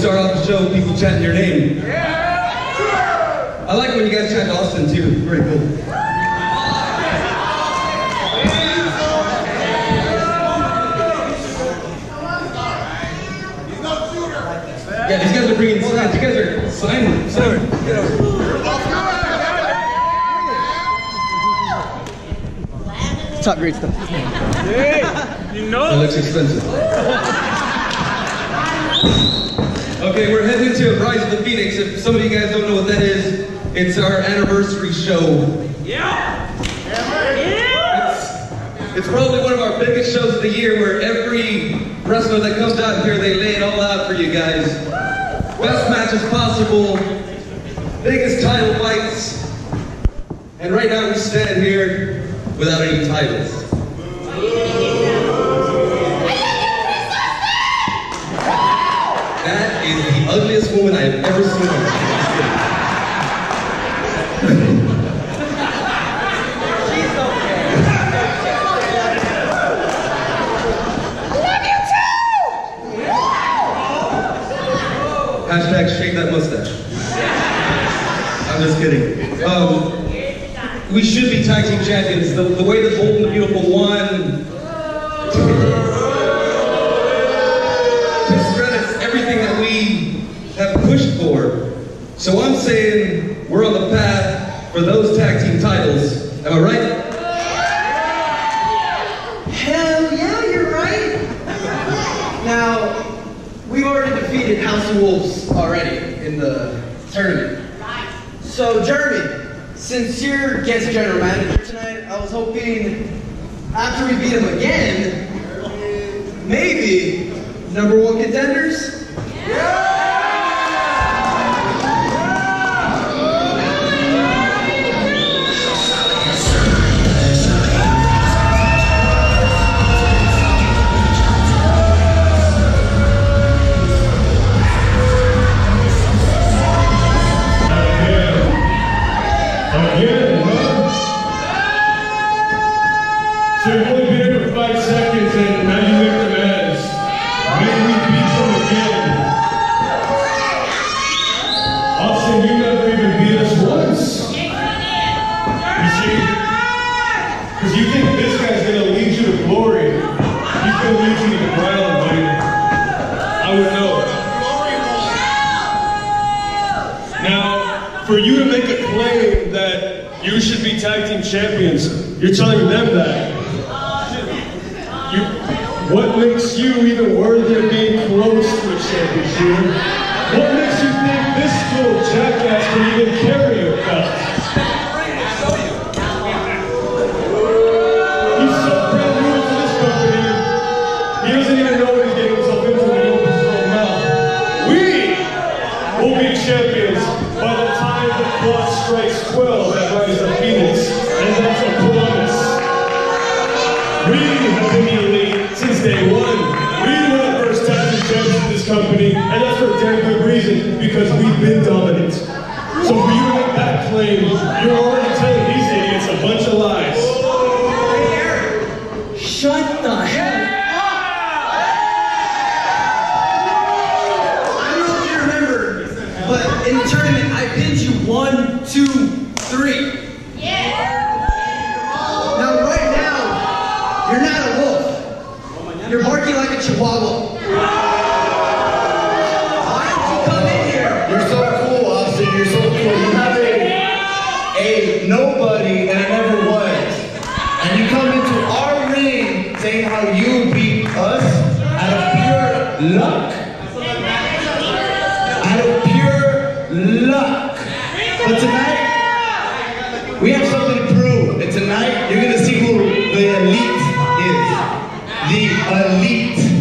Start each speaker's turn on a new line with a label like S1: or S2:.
S1: start off the show with people chanting your name. Yeah! I like when you guys chant Austin too. Very cool. Yeah, these guys are bringing signs. You guys are signing. Get over.
S2: Top grade stuff.
S3: Hey, you know
S1: that looks expensive. Okay, we're heading to Rise of the Phoenix. If some of you guys don't know what that is, it's our anniversary show.
S3: Yeah.
S1: It's probably one of our biggest shows of the year, where every wrestler that comes out here, they lay it all out for you guys. Best matches possible, biggest title fights, and right now we stand here without any titles. That is the ugliest woman I have ever seen. Hashtag shake that mustache. I'm just kidding. We should be tag team champions. The way the Bold and the Beautiful won discredits everything that we have pushed for. So I'm saying we're on the path for those tag team titles. Am I right?
S2: Hell yeah, you're right. Now, we've already defeated House of Wolves already in the tournament. So, Jeremy, since you're guest general manager tonight, I was hoping after we beat him again, maybe #1 contenders? Yeah!
S3: So you've only been here for 5 seconds and now you make demands. Maybe we beat them again. Austin, you never even beat us once. You see? Because you think this guy's going to lead you to glory. He's going to lead you to the ground, buddy. I would know. Now, for you to make a claim that you should be tag team champions, you're telling them that. What makes you even worthy of being close to a championship? What makes you think this little jackass can even carry your belt? He's so brand new to this company, he doesn't even know what he's getting himself into when he opens his own mouth. We will be champions by the time the clock strikes 12 at Rise of the Phoenix, and that's a promise. We have been the elite since day one. We were the first tag team champions in this company, and that's for a damn good reason, because we've been dominant. So for you to make that claim, you're already telling these idiots a bunch of lies.
S2: Hey, Erik, shut the hell up! I don't know if you remember, but in the tournament, I pinned you 1, 2, 3. You're not a wolf. You're barking like a chihuahua. Why did you come in here?
S4: You're so cool, Austin. You're so cool. You have a nobody and I never was. And you come into our ring saying how you beat us out of pure luck. Out of pure luck. But tonight, we have something to prove. And tonight, you're going to see who the elite is. The elite.